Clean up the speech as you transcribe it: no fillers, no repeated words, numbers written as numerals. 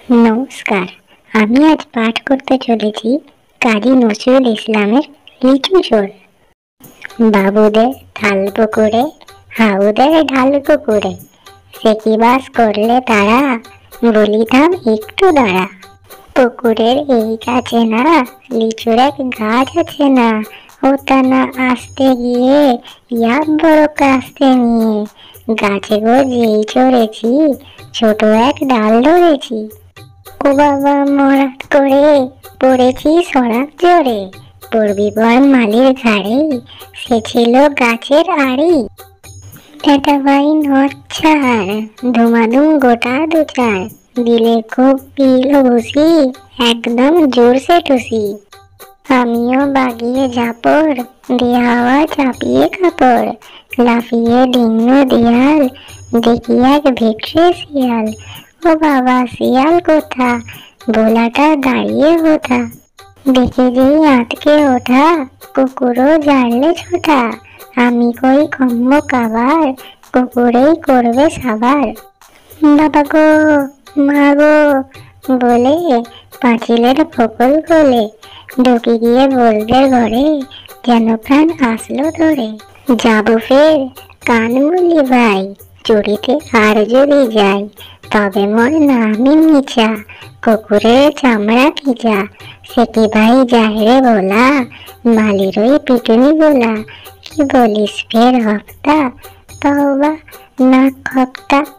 নমস্কার। আমি আজ পাঠ করতে চলেছি কাজী নজরুল ইসলামের লিচু চোর। বাবুদের থাল পুকুরে, হাউদের ঢাল পুকুরে, সে কি বাস করলে তারা, বলিতাম একটু দাঁড়া। পুকুরের এই কাছে না লিচুর এক গাছ আছে না, ওটা না আসতে গিয়ে ইয়া বড় কাস্তে নিয়ে, গাছে গো যেই চড়েছি ছোট এক ডাল ধরেছি। ও বাবা মরাত করে পড়েছি সরাত জোরে, পড়বি বল মালির ঘাড়ে, সে ছিল গাছের আড়ি। এটা ভাই নচ্ছার ধুমাধুম গোটা দু চার, দিলে খুব পিল ভুসি একদম জোরসে টুসি। আমিও বাগিয়ে ঝাপড় দিয়ে হাওয়া চাপিয়ে কাপড়, লাফিয়ে ডিঙ্গ দিয়াল দেখি এক ভেটরে শিয়াল। ও বাবা শিয়াল কোথা, ভোলাটা দাঁড়িয়ে কোথা, দেখে যেই আঁতকে ওঠা কুকুরও জানলে ছোটা। আমি কই কম্ম কাবার, কুকুরেই করবে সাবার। বাবা গো মা গো বলে পাঁচিলের ফকল গলে, ঢুকে গিয়ে বলবে ঘরে যেন প্রাণ আসলো ধরে। যাবো ফের কান মুলি ভাই, চুরিতে আর যদি যাই, তবে মোর নামই মিছা, কুকুরের চামড়া কিজা। সে কি ভাই যায় রে বলা, মালির ওই পিটুনি গোলা। কি বলিস ফের হপ্তা, তওবা না খপ্তা।